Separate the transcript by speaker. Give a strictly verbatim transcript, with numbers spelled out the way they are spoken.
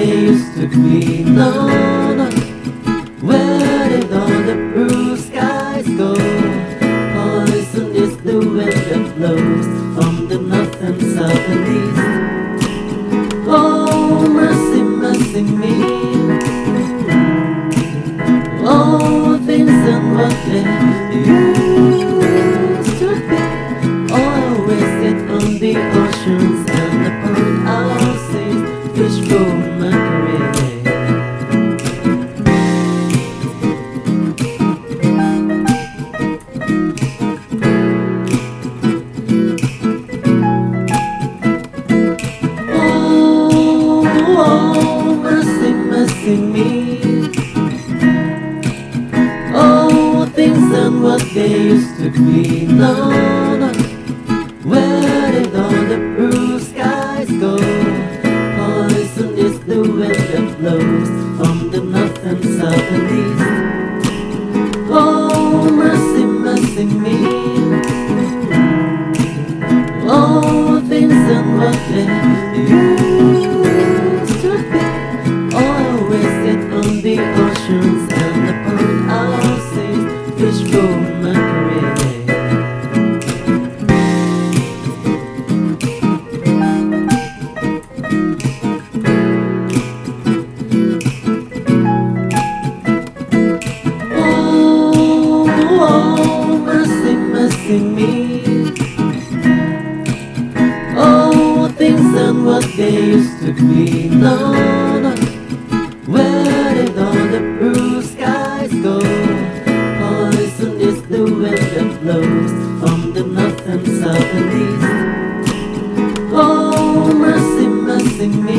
Speaker 1: they used to be. No, no. Where did all the blue skies go? Poison is the wind that blows from the north and south and east. Oh, mercy, mercy me. Oh, things and what they used to be. Always get on the oceans and upon our seas, fish roll Mercury. Oh, mercy, mercy me. Oh, things and what they used to be. No, no. Where did all the blue skies go? Poison is the wind that blows from the north and south and east. Oh, mercy, mercy me. Oh, things and what they used to be. Always get on the oceans and upon our seas, fish roll Mercury. Oh, mercy, mercy me. Oh, things and what they used to be. No, no. Where did all the blue skies go? Poison is the wind that blows from the north and south and east. Oh, mercy, mercy me.